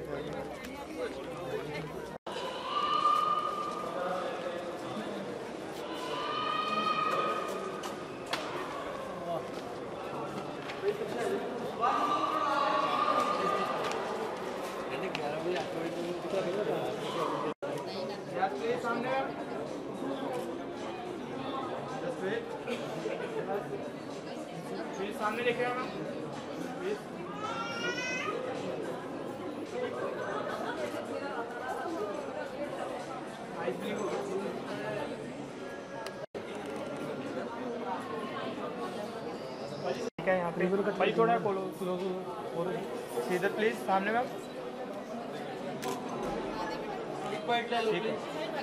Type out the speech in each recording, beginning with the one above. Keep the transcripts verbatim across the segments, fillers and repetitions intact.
सामने देख रहे हो क्या यहाँ पे भाई थोड़ा बोलो सीधर प्लीज सामने मैम ठीक है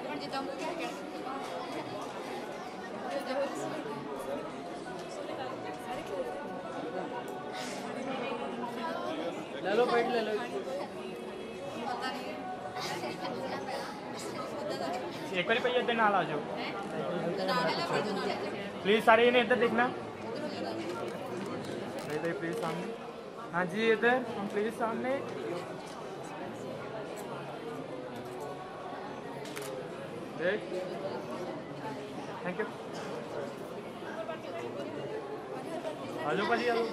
ले लो पेट ले लो एक बार भैया इधर नाल आ जाओ प्लीज सारे इन्हें इधर देखना इधर प्लीज सामने हाँ जी इधर हम प्लीज सामने देख थैंक यू आ जाओ भाजी आ जाओ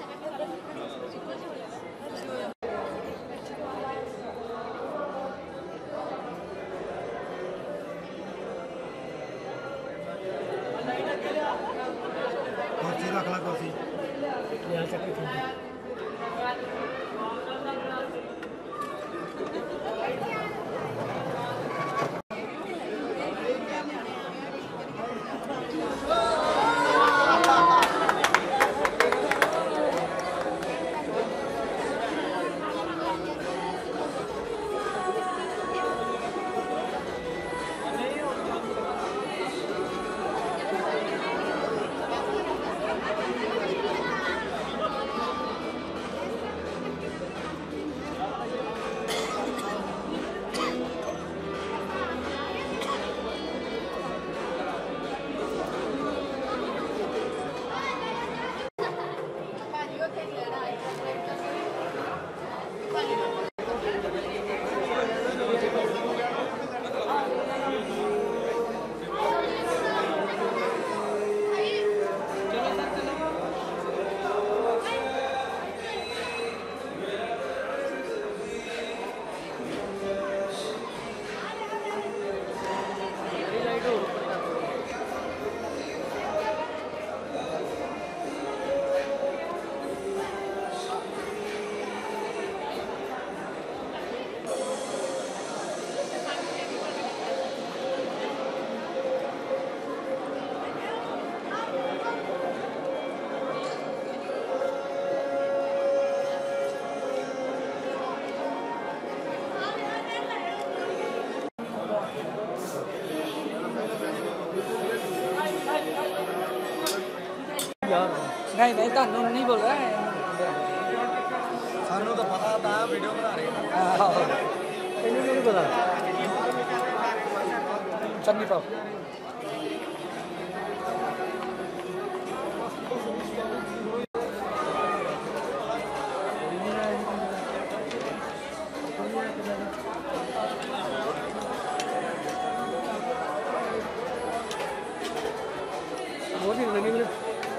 नहीं नहीं तो नहीं बोल रहा है सानू तो पता था वीडियो बना रहे हैं इन्हें नहीं पता चन्नी पाव वो भी लगी मुझे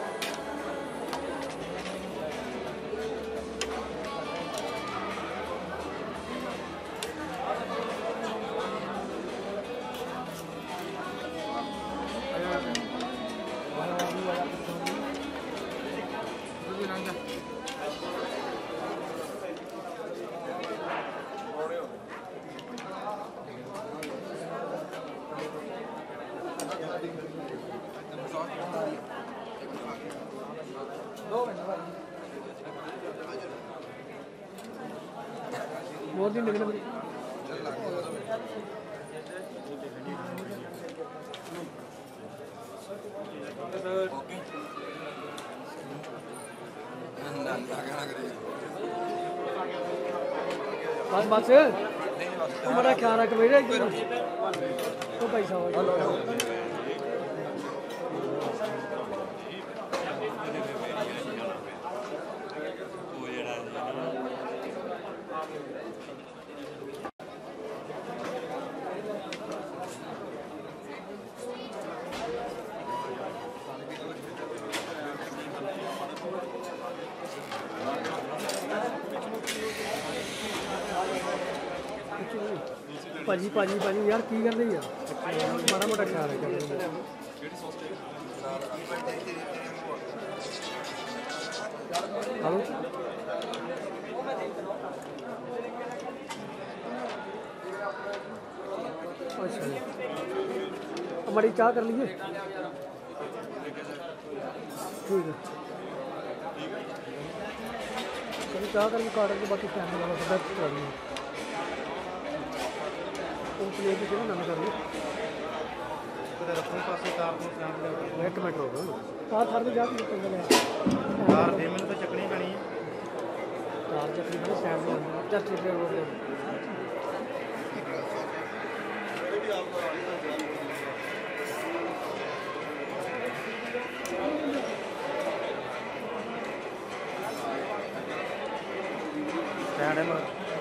बहुत दिन लगने पड़ी बस बस तुम्हारा ख्याल रख बेटा तो पैसा हो ਭਾਜੀ ਭਾਜੀ ਭਾਜੀ ਯਾਰ ਕੀ ਕਰਦੇ ਯਾਰ ਮਾੜਾ ਮੋਟਾ ਖਿਆਲ ਰੱਖਿਆ ਹਲੋ ਅੱਛਾ ਜੀ हमारी चाह कर लीजिए ठीक है चलिए चाह करके काट के बाकी फैमिली वाला सब करा देंगे तो प्लेट भी ना कर ली एक मिनट हो गया कार थार में जाके कार दे मैंने तो चकनी बनी कार चकनी बनी साइड में जस्ट इधर रोड पे स्टैंड है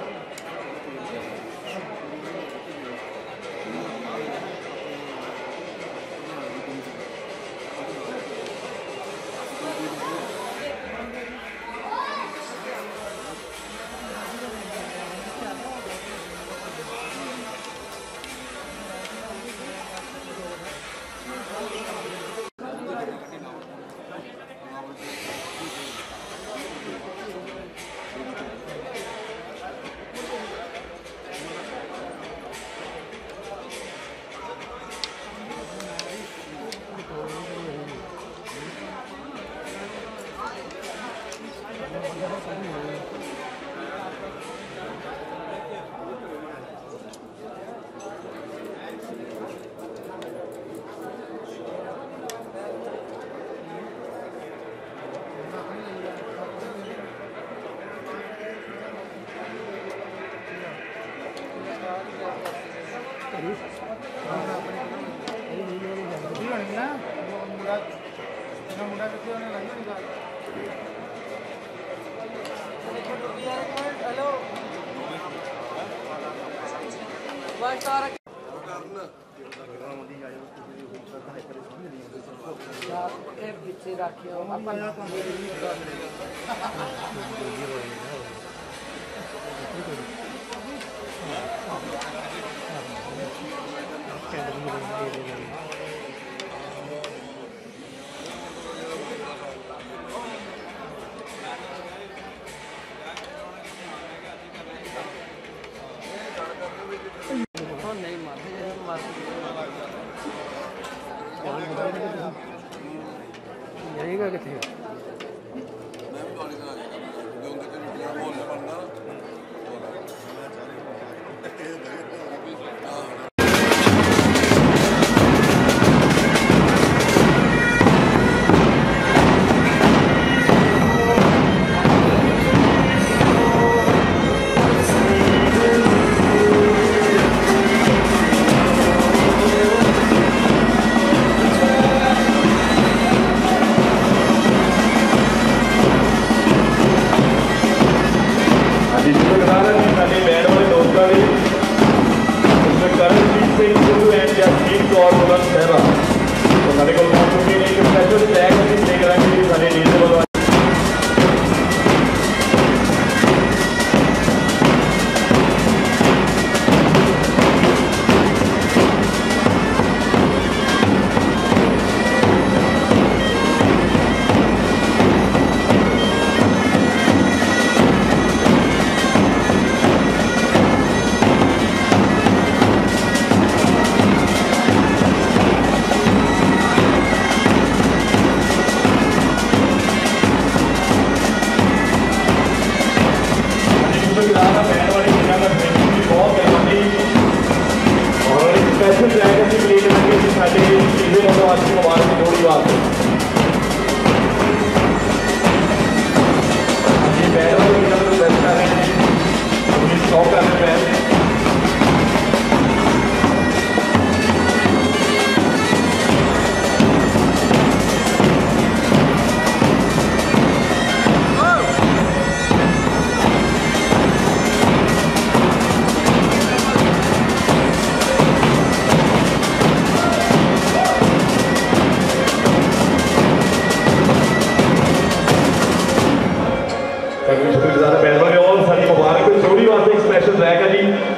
हेलो पीछे रखियो नहीं जाएगा कितने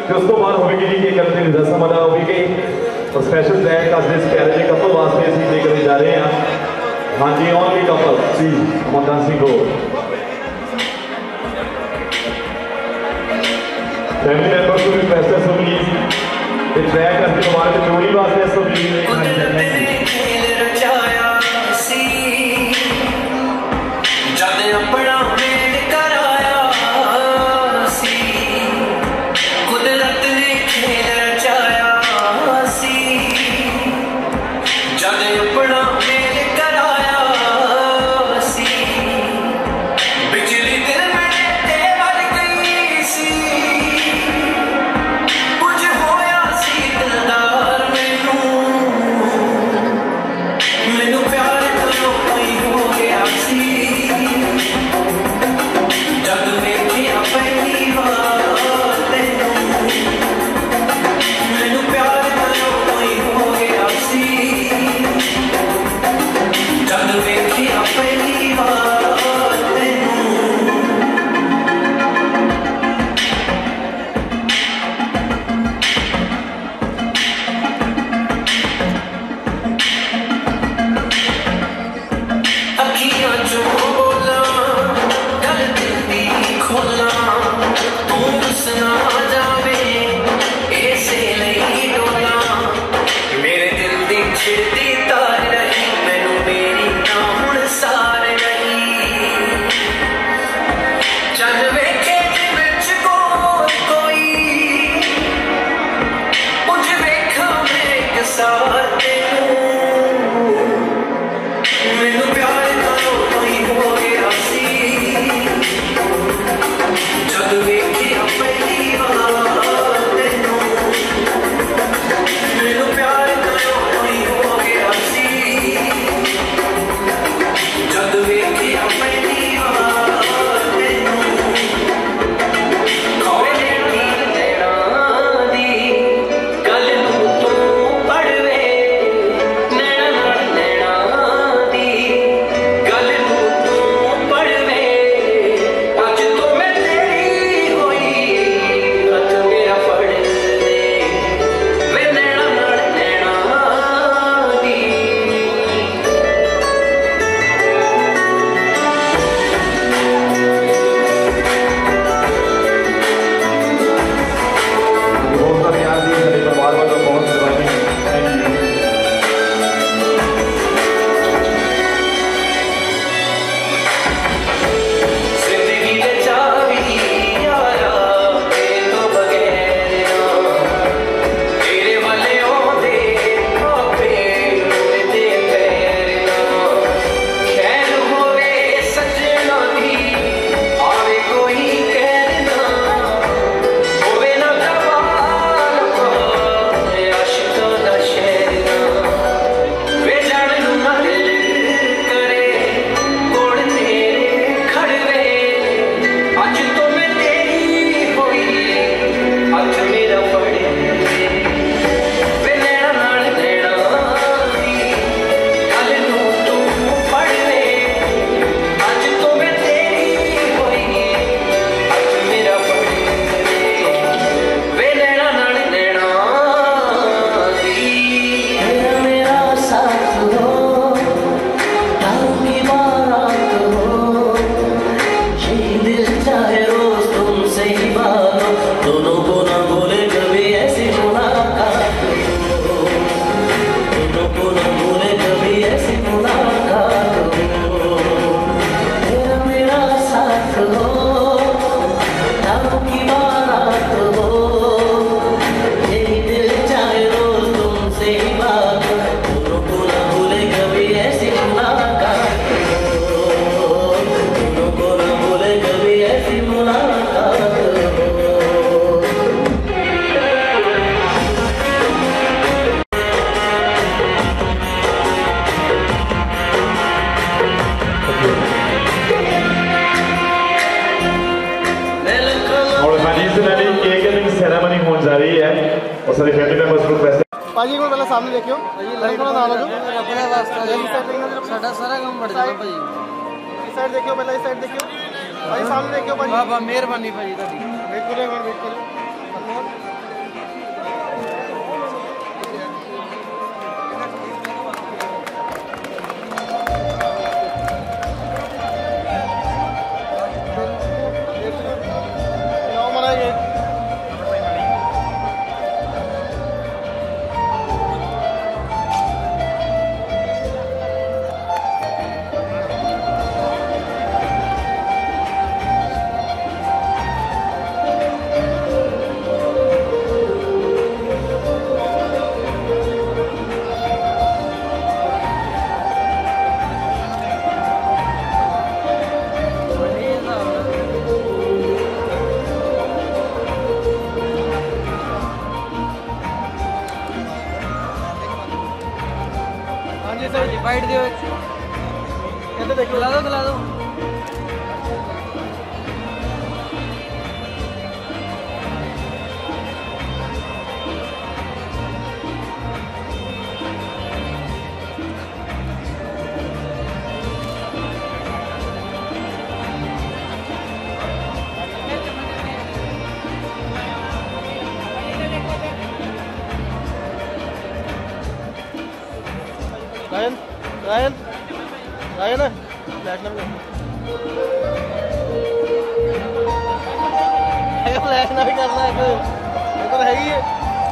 ਤੇ ਉਸ ਤੋਂ ਬਾਅਦ ਹੋਵੇਗੀ ਜੀ ਕਿ ਕਲਚਰ ਦੀ ਰਸਮ ਅਦਾ ਹੋਵੇਗੀ और स्पेशल ट्रैक आज इस प्यारे जे कपल वास्ते ਅਸੀਂ ਦੇ ਕੇ ਜਾ ਰਹੇ ਹਾਂ ਹਾਂਜੀ ਓਨਲੀ कपल जी मदन सिंह हो फैमिली मेंबर्स को रिक्वेस्ट है सो प्लीज ये ट्रैक आज हमारे जोड़ी वास्ते सो प्लीज जद अपना मेल कराया सी कुदरत ने खेल रचाया सी जद अपना मेल कराया सी बिजली दिल में ते वज गई सी कुछ होया सी दिलदार मैनू मैनू प्यार करो कोई हो गया सी जब देखिया पहली बार तेनू मैनू प्यार करो कोई हो गया सी जब देखिया पहली बार तेनू अखियां चो बोला गल दिल दी खोला तू सुना जावे ऐसे नहीं डोला मेरे दिल दी छिड़ती तार रही मैनू मेरी ना हुण सार रही चल वेखे विच कोई उज वेखा मैं एक सार तेनू मैनू प्यार करो कोई हो गया सी जद वेखिया पहली बार तेनू मैनू प्यार करो कोई हो गया सी जद वेखिया पहली बार तेनू खोए नील नैना दी गल नूं तू पढ़वे नैना नाल नैना दी गल नूं तू पढ़वे अज तो मैं तेरी होई हथ मेरा फड़ ले वे नैना नाल नैना दी बहुत सारे यार जी मेरे परिवार वालों बहुत मेहरबानी थैंक यू जिंदगी दे चावी यारा तेरे तो बगैर ना तेरे वाले ओंदे आपे ते पैर ना खैर होवे सजना दी आवे कोई कहर ना होवे ना जवान आशिकां दा शहर ना वे जान नूं ना दिल करे कोड़ तेरे खड़वे अज तो मैं तेरी होई हथ मेरा फड़ वे नैना नाल नैना दी गल नूं तू पढ़वे अज तो मैं तेरी होई हथ मेरा फड़ वे नैना नाल नैना दी मेरा साथ हो की बारात हो ये दिल चाहे रोज तुमसे ही बात हो दोनों को ना बोले कभी ऐसी मुलाकात हो दोनों को ना बोले कभी ऐसी मुलाकात हो तेरा मेरा साथ हो दारू की बारात हो ये दिल चाहे रोज तुमसे ही बात हो दोनों को ना बोले कभी ऐसी मुलाकात हो दोनों को ना बोले कभी ऐसी मुलाकात हो और फाइनली केक कटिंग सेरेमनी होने जा रही है और सारे फैमिली मेंबर्स को रिक्वेस्ट ਭਾਜੀ ਕੋਲ ਪਹਿਲਾਂ ਸਾਹਮਣੇ ਦੇਖਿਓ ਲੜਕਾ ਨਾਲ ਆ ਜਾਓ अपने वास्ते साडा सारा काम बढ़ जाएगा भाई इस साइड देखियो पहले इस साइड देखियो भाई सामने देखियो भाई बाबा मेहरबानी भाई ਤੁਹਾਡੀ वेट करो वेट करो साइड दियो इधर देखो खिला दो खिला दो रायन रायन रायन है बैठना भी बैठना भी करना है ये तो है ही है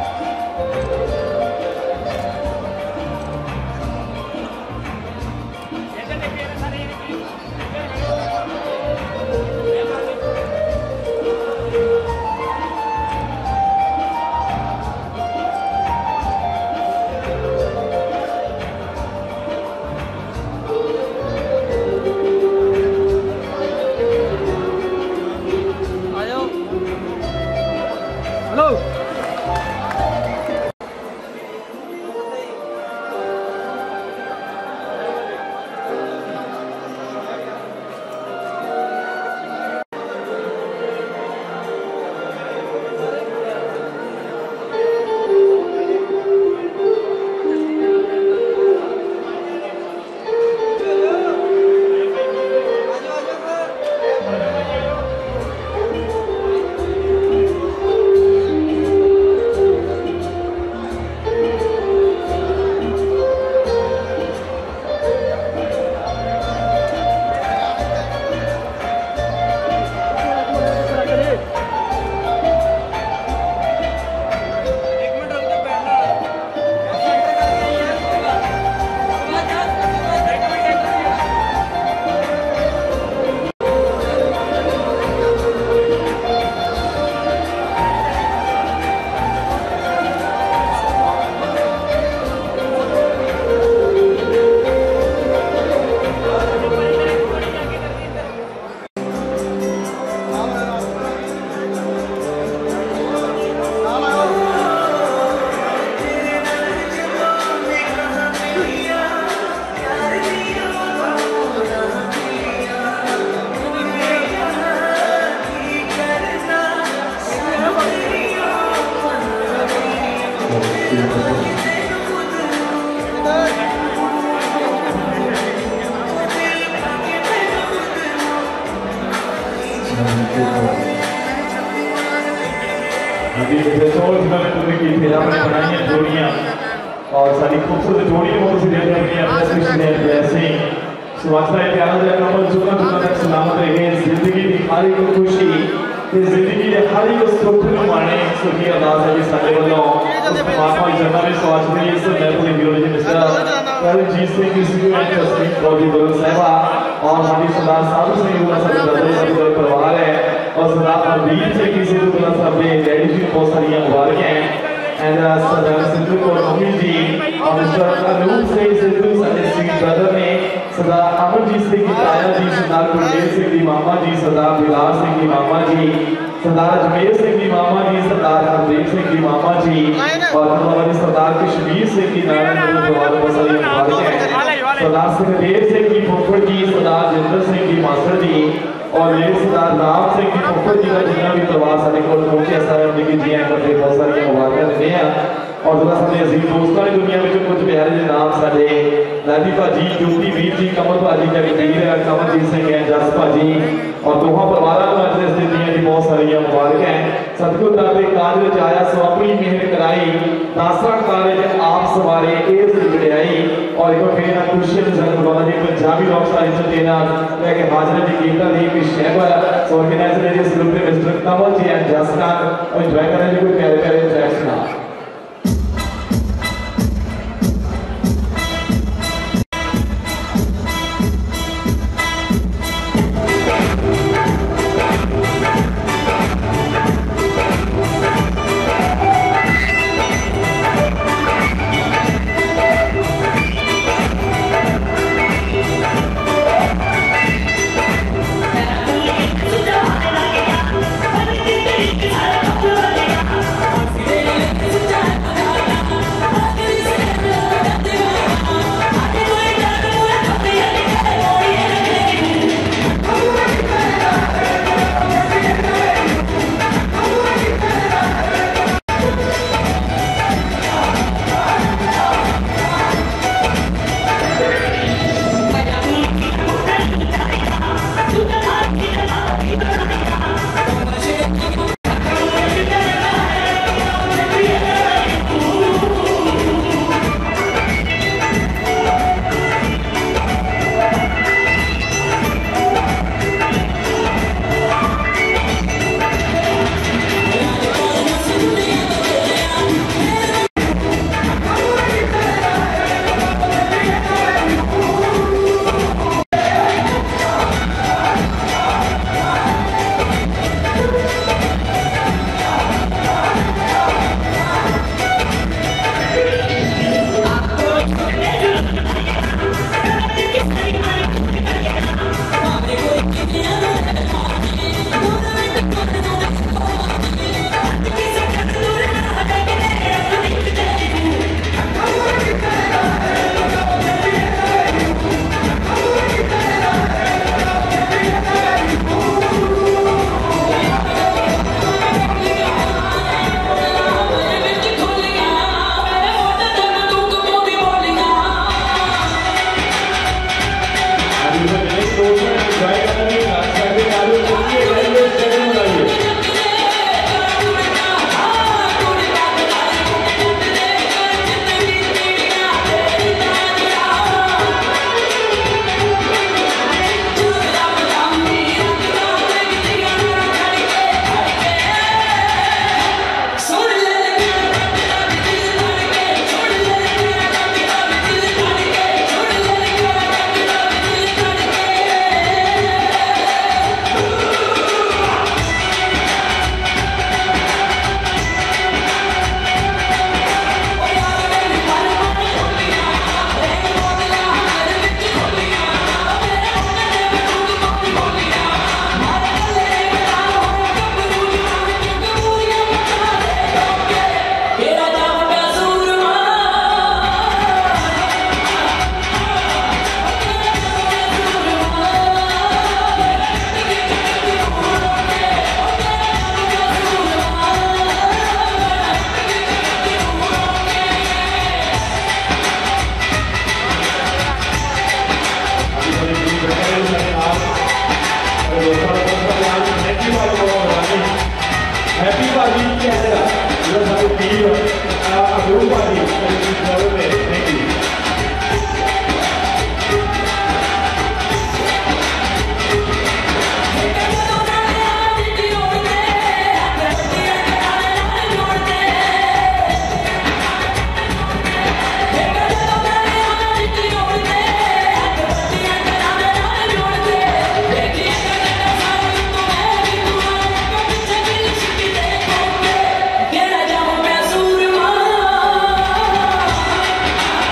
जोड़ियां और सारी खूबसूरत जोड़ियों को सुवासना प्यारा जरा कमल जुगा जुगा तक सलामत रहे जिंदगी की हर एक खुशी जिंदगी के हर एक सुख को माने सुखी अरदास है साडे वालों परमात्मा जन्नत में सुवासना इस महफिल वीरो जी मिस्टर करमजीत सिंह जी की तस्वीर बॉडी बोल साहबा और हमारी सरदार साधु सिंह जी का सब परिवार है और सरदार अरबीर सिंह जी से दूसरा सब डैडी जी बहुत सारी मुबारक हैं and uh, सरदार सिद्धू को अमीर जी और मिस्टर अनूप से सिद्धू साडे सिंह ब्रदर ने सरदार अमरजीत सिंह की ताया जी सरदार गुरदेव सिंह जी मामा जी सरदार बिलाल सिंह जी मामा जी सरदार अजमेर सिंह जी मामा जी सरदार हरदेव सिंह जी मामा जी और हमारे सरदार कश्मीर सिंह जी नारायण बहुत सारी मुबारक हैं सरदार सुखदेव सिंह जी फुफड़ जी सरदार जिंदर सिंह जी मास्टर जी और ये सरदार राम सिंह जी फुफड़ जी का जितना भी परिवार सारे को पहुंचे सारे उनकी जी हैं करते बहुत सारी मुबारक देते हैं और जरा सारे अजीज दोस्तों की दुनिया में कुछ प्यारे जे नाम साडे लादी भाजी ज्योति वीर जी कमल भाजी जगदीर कमलजीत सिंह है जस भाजी और दोहा परिवार को आज इस दुनिया की बहुत सारी मुबारक हैं सतगुर दाते काज विच आया सो अपनी मेहनत कराई दासरा कालेज आप सवारे ए सिखड़ाई और एक फिर ना खुशी जन्म बाबा जी पंजाबी रॉक स्टाइल से देना लेके हाजिर जी गीता दी की शहर सो ऑर्गेनाइजर इस ग्रुप के मिस्टर कमल जी एंड जस का एंजॉय करने कोई प्यारे प्यारे ट्रैक्स ना Let's भाजी कैनेडा जो सारे टीम अगरू भाजी थैंक यू Get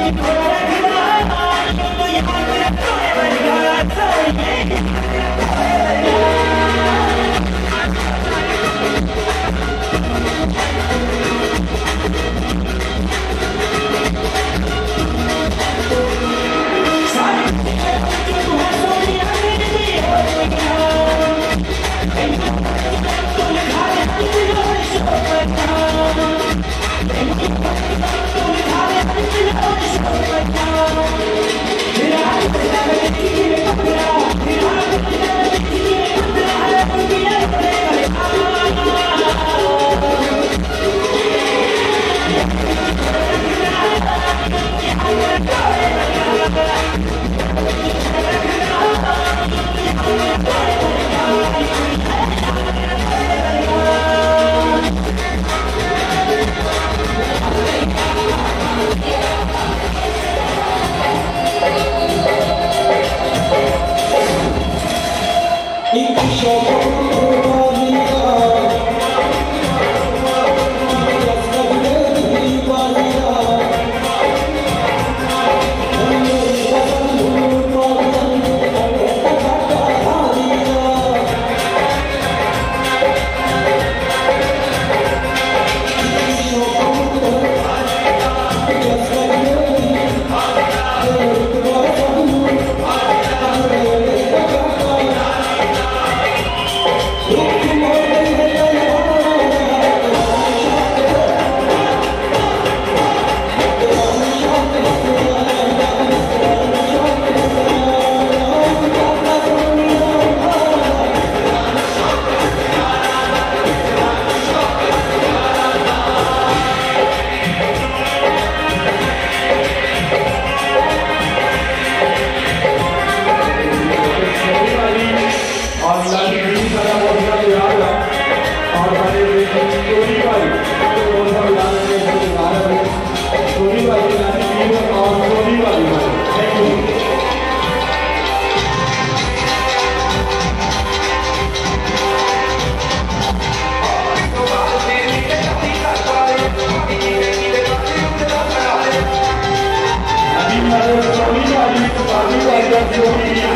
Gracias.